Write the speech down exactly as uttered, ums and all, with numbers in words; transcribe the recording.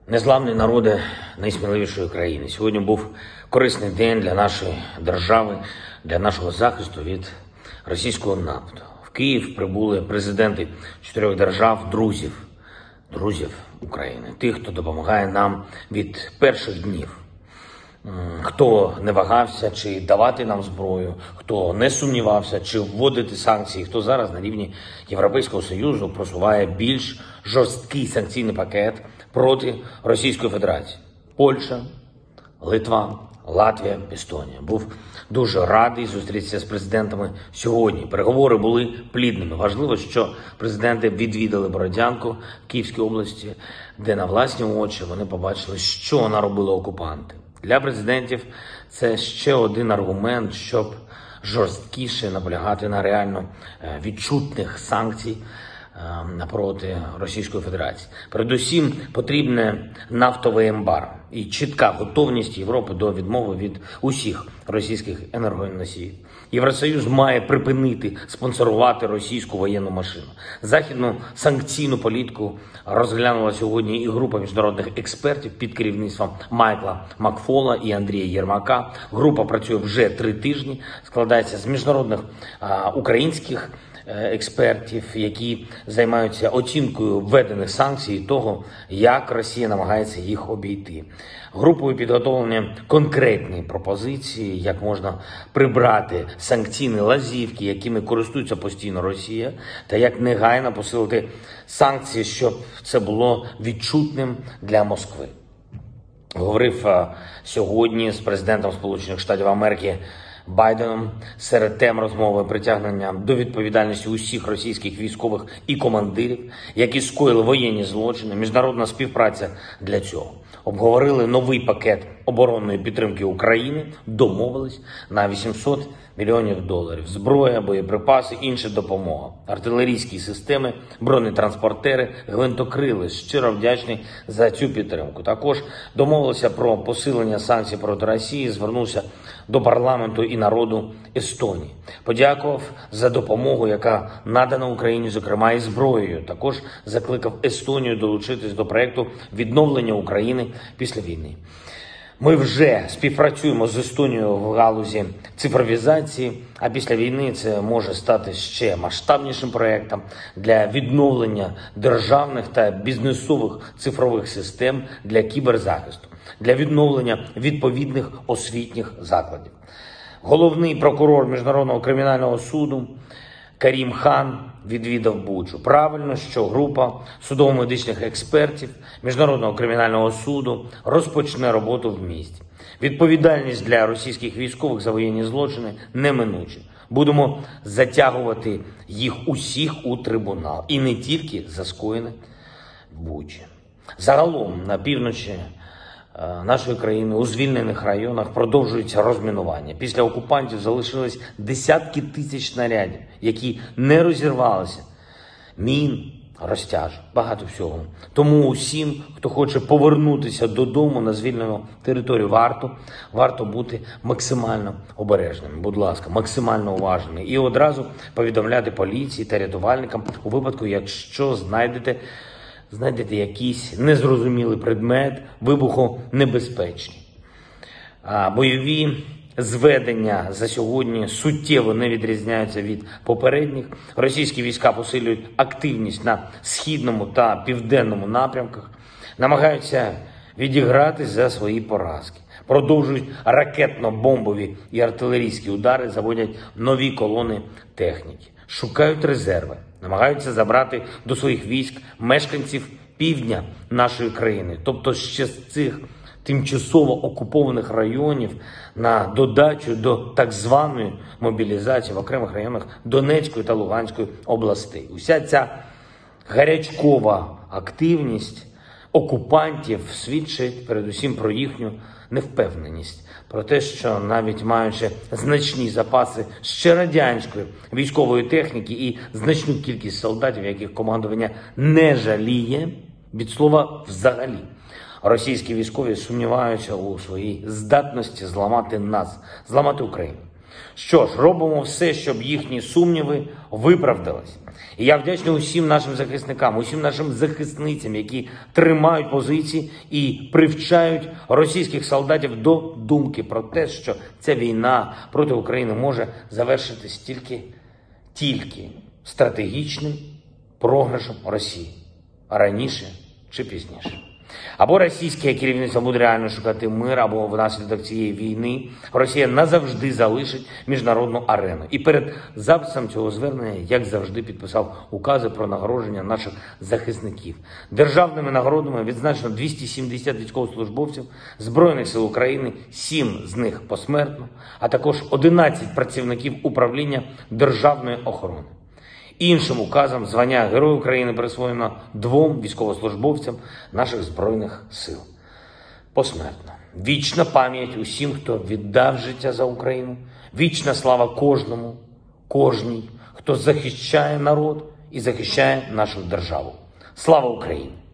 Незламний народи найсміливішої країни. Сьогодні був корисний день для нашої держави, для нашого захисту від російського нападу. В Київ прибули президенти чотирьох держав, друзів, друзів України. Тих, хто допомагає нам від перших днів. Хто не вагався, чи давати нам зброю, хто не сумнівався, чи вводити санкції, хто зараз на рівні Європейського Союзу просуває більш жорсткий санкційний пакет проти Російської Федерації. Польща, Литва, Латвія, Естонія. Був дуже радий зустрітися з президентами сьогодні. Переговори були плідними. Важливо, що президенти відвідали Бородянку в Київській області, де на власні очі вони побачили, що наробили окупанти. Для президентів це ще один аргумент, щоб жорсткіше наполягати на реально відчутних санкцій напроти Російської Федерації. Передусім потрібне нафтове ембарго і чітка готовність Європи до відмови від усіх російських енергоносіїв. Євросоюз має припинити спонсорувати російську воєнну машину. Західну санкційну політику розглянула сьогодні і група міжнародних експертів під керівництвом Майкла Макфола і Андрія Єрмака. Група працює вже три тижні, складається з міжнародних а, українських експертів, які займаються оцінкою введених санкцій і того, як Росія намагається їх обійти. Групою підготовлені конкретні пропозиції, як можна прибрати санкційні лазівки, якими користується постійно Росія, та як негайно посилити санкції, щоб це було відчутним для Москви. Говорив а, сьогодні з президентом Сполучених Штатів Америки Байденом. Серед тем розмови притягнення до відповідальності усіх російських військових і командирів, які скоїли воєнні злочини, міжнародна співпраця для цього. Обговорили новий пакет оборонної підтримки України, домовились на вісімсот мільйонів доларів. Зброя, боєприпаси, інша допомога. Артилерійські системи, бронетранспортери, гвинтокрили. Щиро вдячний за цю підтримку. Також домовилися про посилення санкцій проти Росії, звернувся до парламенту і народу Естонії. Подякував за допомогу, яка надана Україні, зокрема і зброєю. Також закликав Естонію долучитись до проєкту відновлення України після війни. Ми вже співпрацюємо з Естонією в галузі цифровізації, а після війни це може стати ще масштабнішим проєктом для відновлення державних та бізнесових цифрових систем для кіберзахисту, для відновлення відповідних освітніх закладів. Головний прокурор Міжнародного кримінального суду Карім Хан відвідав Бучу. Правильно, що група судово-медичних експертів Міжнародного кримінального суду розпочне роботу в місті. Відповідальність для російських військових за воєнні злочини неминуча. Будемо затягувати їх усіх у трибунал. І не тільки за скоєне в Бучі. Загалом на півночі нашої країни у звільнених районах продовжується розмінування. Після окупантів залишились десятки тисяч снарядів, які не розірвалися. Мін, розтяжок, багато всього. Тому усім, хто хоче повернутися додому на звільнену територію, варто, варто бути максимально обережними. Будь ласка, максимально уважними. І одразу повідомляти поліції та рятувальникам у випадку, якщо знайдете знайдете якийсь незрозумілий предмет, вибухонебезпечний. А бойові зведення за сьогодні суттєво не відрізняються від попередніх. Російські війська посилюють активність на східному та південному напрямках, намагаються відігратись за свої поразки. Продовжують ракетно-бомбові і артилерійські удари, заводять нові колони техніки. Шукають резерви, намагаються забрати до своїх військ мешканців півдня нашої країни. Тобто ще з цих тимчасово окупованих районів на додачу до так званої мобілізації в окремих районах Донецької та Луганської областей. Уся ця гарячкова активність окупантів свідчить передусім про їхню невпевненість, про те, що навіть маючи значні запаси ще радянської військової техніки і значну кількість солдатів, яких командування не жаліє, від слова взагалі, російські військові сумніваються у своїй здатності зламати нас, зламати Україну. Що ж, робимо все, щоб їхні сумніви виправдались. І я вдячний усім нашим захисникам, усім нашим захисницям, які тримають позиції і привчають російських солдатів до думки про те, що ця війна проти України може завершитись тільки, тільки стратегічним програшем Росії, а раніше чи пізніше. Або російське керівництво буде реально шукати мир, або внаслідок цієї війни Росія назавжди залишить міжнародну арену. І перед записом цього звернення, як завжди, підписав укази про нагородження наших захисників. Державними нагородами відзначено двісті сімдесят військовослужбовців Збройних сил України, сім з них посмертно, а також одинадцять працівників управління державної охорони. Іншим указом звання Герой України присвоєно двом військовослужбовцям наших Збройних сил. Посмертно. Вічна пам'ять усім, хто віддав життя за Україну. Вічна слава кожному, кожній, хто захищає народ і захищає нашу державу. Слава Україні!